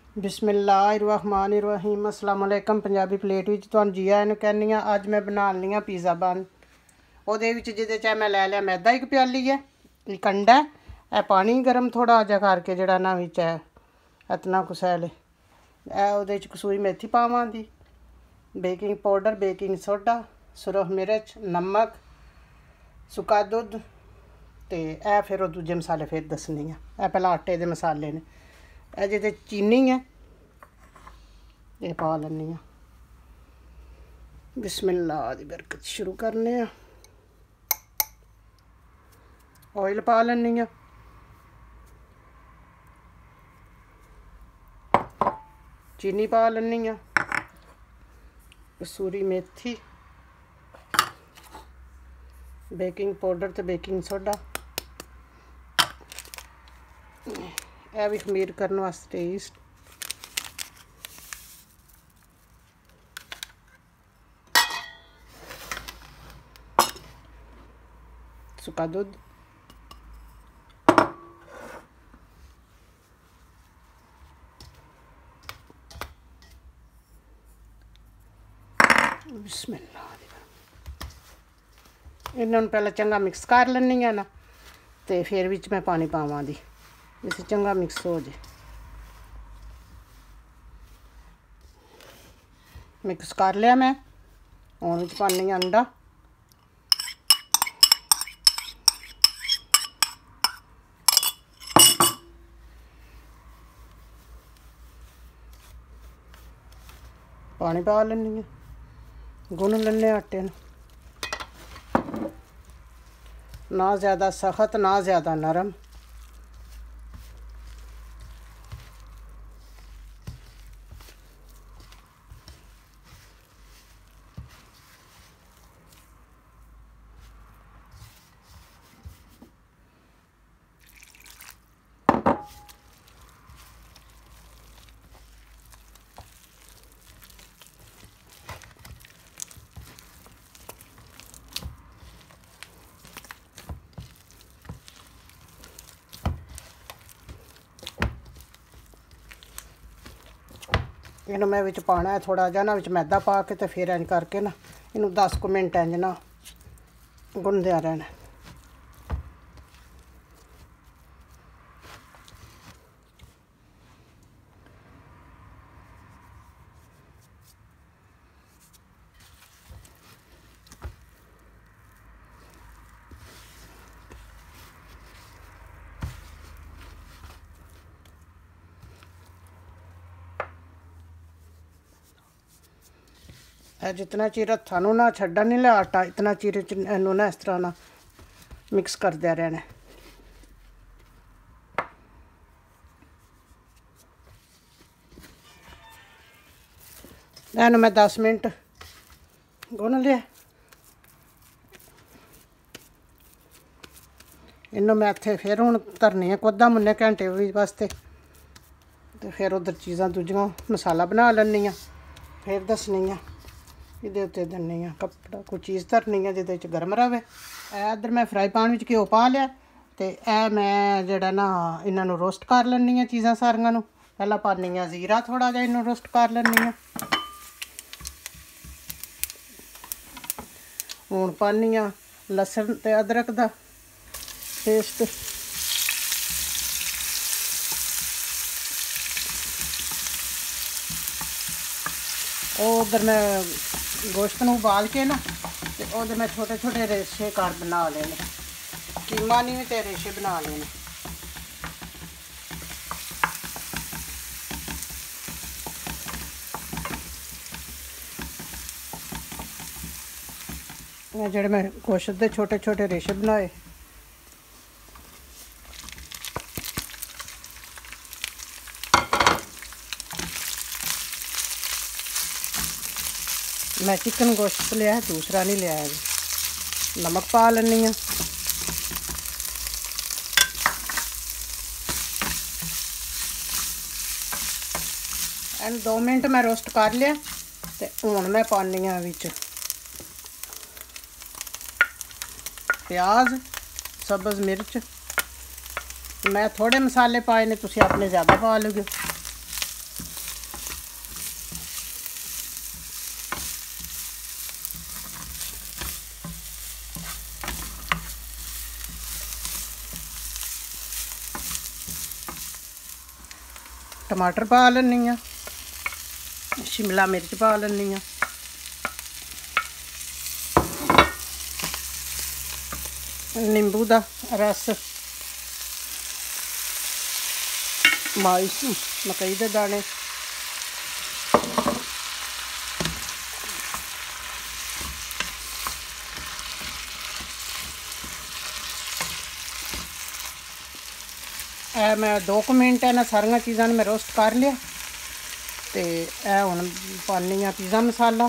बिस्मिल्लाहिर्रहमानिर्रहीम अस्सलाम वालेकुम। पंजाबी प्लेट विच तुहानूं जी आयां नूं कहनी आ। अज मैं बना लई आ पीज़ा बन। ओहदे विच जिहदे च मैं लै लिया मैदा एक प्याली है, एक अंडा है, ए पानी गर्म थोड़ा जिहा करके जेहड़ा ना विच है इतना कुसैल ओहदे च कसूरी मेथी पावांगी, बेकिंग पाउडर, बेकिंग सोडा, सुरख मिर्च, नमक, सुक्का दुद्ध ते ए फिर ओह दूजे मसाले फिर दस्सनी आ। ए पहला आटे दे मसाले ने, ए जिहदे चीनी है ये पा लैनी आ। बिस्मिल्लाह दी बरकत शुरू करने आ। ऑयल पा लैनी आ, चीनी पा लैनी आ, कसूरी मेथी, बेकिंग पाउडर ते बेकिंग सोडा, यह भी खमीर करने वास्ते ईस्ट, सुक्का दुध, बिस्मिल्लाह इन्हों पहले चंगा मिक्स कर लैनी है ना, तो फिर विच मैं पानी पावांगी, इस चंगा मिक्स हो जाए। मिक्स कर लिया मैं, हुण विच पानी अंडा, पानी पा लैनी है, गुन लैने आटे नूं, ना ज़्यादा सख्त ना ज़्यादा नरम। इन्हूं मैं विच पाना है थोड़ा जिहा ना, विच मैदा पा के, तो फिर इंज करके ना इन्हूं 10 कुछ मिनट इंज ना गुनदिया रहना। जितना चिर हत्थां नूं ना छड्डन नहीं लिया आटा, इतना चिर इनू ना इस तरह ना मिक्स करदे रहना। इनू मैं 10 मिनट गुन लिया। इनू मैं इत्थे फिर हुण धरनी है कोदा मुन्ने घंटे वास्ते, तो फिर उधर चीज़ां दूजियां मसाला बना लैनी आ, फिर दसनी आ। इहदे उत्ते दिन्नी आ कपड़ा, कोई चीज़ धरनी है जिहदे च गर्म रवे। इधर मैं फ्राई पैन विच घ्यो पा लिया, तो यह मैं जिहड़ा ना इन्हां नूं रोस्ट कर लैनी आ चीज़ां सारियां नूं। पहला पानी आ जीरा, थोड़ा जिहा इन्हूं रोस्ट कर लैनी आ। हुण पानी आ लसन ते अदरक दा पेस्ट, उधर मैं गोश्त नूं उबाल के ना, ते ओहदे मैं छोटे छोटे रेशे कर बना लेने, कीमा नहीं ते रेशे बना लेने। जेहड़े मैं गोश्त दे छोटे छोटे रेशे बनाए, मैं चिकन गोश्त लिया है, दूसरा नहीं लिया है। नमक पा लैनी आ, एंड 2 मिनट मैं रोस्ट कर लिया, तो हुण मैं पानी आ विच प्याज, सब्ज़ मिर्च। मैं थोड़े मसाले पाए ने, तुसीं अपने ज़्यादा पा लोगे। टमाटर पा लैनी हाँ, शिमला मिर्च पा लैनी हाँ, नींबू दा रस, माइस मकई दे दाने, मैं 2 मिनट इन्हां सारिया चीज़ों मैं रोस्ट कर लिया। तो यह हुण पानी आ पिज़्ज़ा मसाला,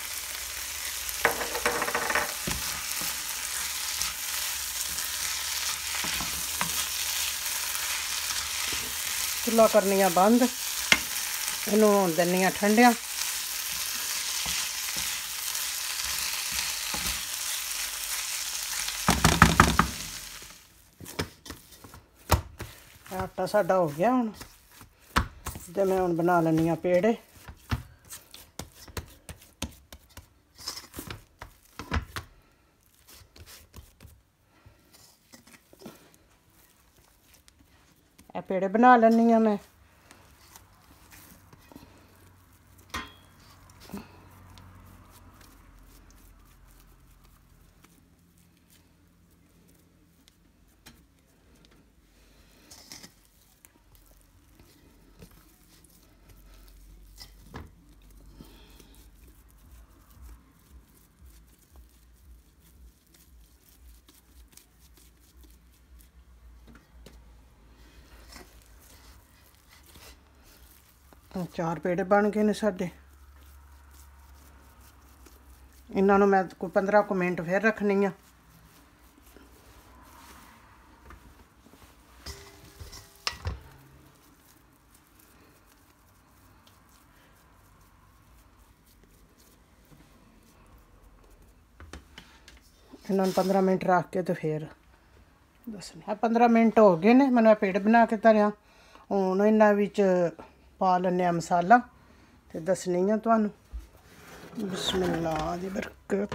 चुल्हा करनी बंद, इनू दिनी ठंडिया। आटा साडा हो गया हुण, तो मैं हुण बना लैनी पेड़े। पेड़े बना लैनी मैं। चार पेड़े बन गए ने साडे। इन्हों मैं 15 मिनट फिर रखनी आ। इन्होंने 15 मिनट रख के तो फिर दसने। 15 मिनट हो गए ने, मैंने पेड़ बना के धरिया। हुण इन्हां विच पा लैने मसाला ते दसनी आ तुहानूं। बिस्मिल्लाह दी बरकत।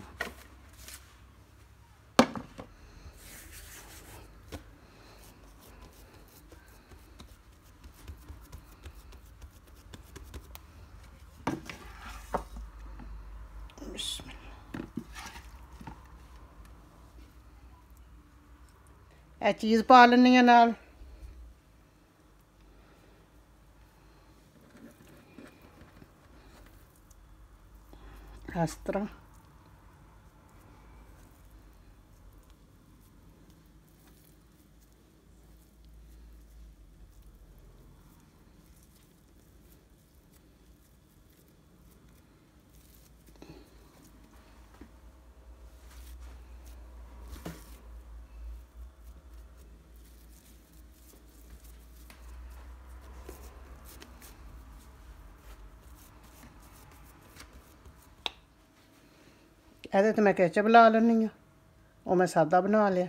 चीज़ पा लैनी आ नाल। इस तरह ਇਹਦੇ ਤੇ मैं केचप ला लैनी आ, वो मैं सादा बना लिया।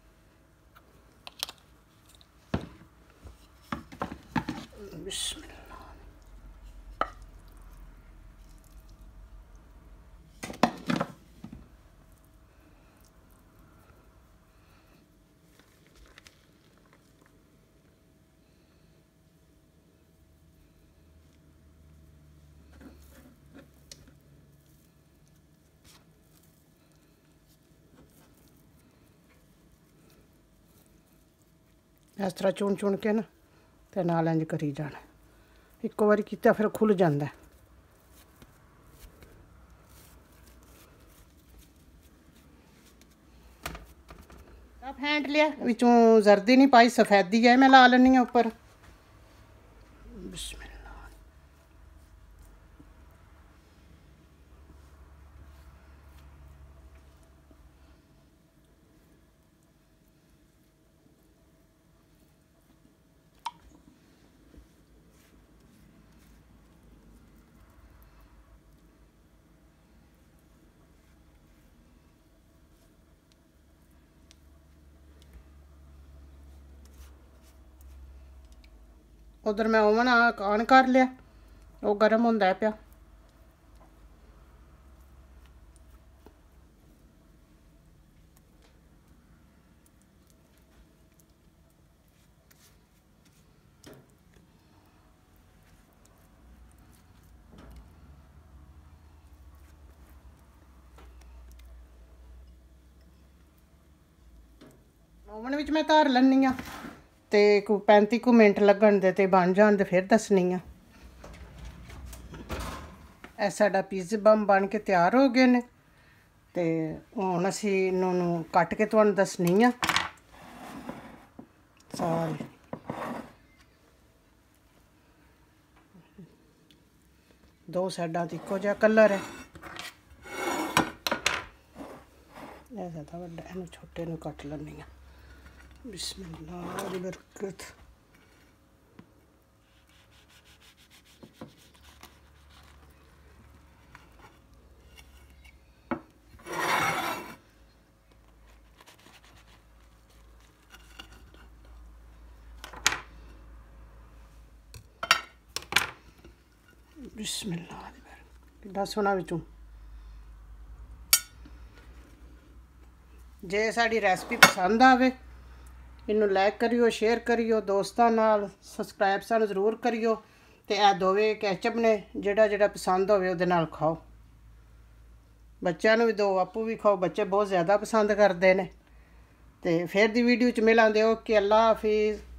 इस तरह चुन चुन के ना ते नाल इंज करी जाना। इक्को बारी कीता फिर खुल जाता है। फेंट लिया, विचों जर्दी नहीं पाई, सफेदी है मैं ला लैनी उपर। उधर मैं ओवन ऑन कर लिया, वो गर्म होंदा पिया। ओवन विच मैं धर लैनी आ ते 35 मिनट लगन दे ते बन जाण ते फिर दसनी आ। ਇਹ ਸਾਡਾ ਪੀਜ਼ਾ ਬੰਬ ਬਣ ਕੇ ਤਿਆਰ ਹੋ ਗਏ ਨੇ ਤੇ ਹੁਣ ਅਸੀਂ ਇਹਨਾਂ ਨੂੰ ਕੱਟ ਕੇ ਤੁਹਾਨੂੰ ਦੱਸਣੀ ਆ ਸਾਰੇ। ਦੋ ਸਾਈਡਾਂ ਤੇ ਇੱਕੋ ਜਿਹਾ ਕਲਰ ਹੈ। ਇਹ ਜ਼ਿਆਦਾ ਵੱਡਾ, ਇਹਨੂੰ ਛੋਟੇ ਨੂੰ ਕੱਟ ਲੈਣੀ ਆ। ਬਿਸਮਿਲ੍ਲਾਹ ਦੀ ਬਰਕਤ। बिस्मिल्लाह कितना सोहना विचों। जे साड़ी रेसिपी पसंद आवे इनू लाइक करियो, शेयर करियो, दोस्तां नाल सबसक्राइब सानू जरूर करियो ते ए दोवे कैचअप ने जेड़ा जेड़ा पसंद होवे उहदे नाल खाओ। बच्चों नू भी दो, आपू भी खाओ, बच्चे बहुत ज़्यादा पसंद करते हैं। तो फिर दी वीडियो च मिलांगे। ओके, अल्लाह हाफिज़।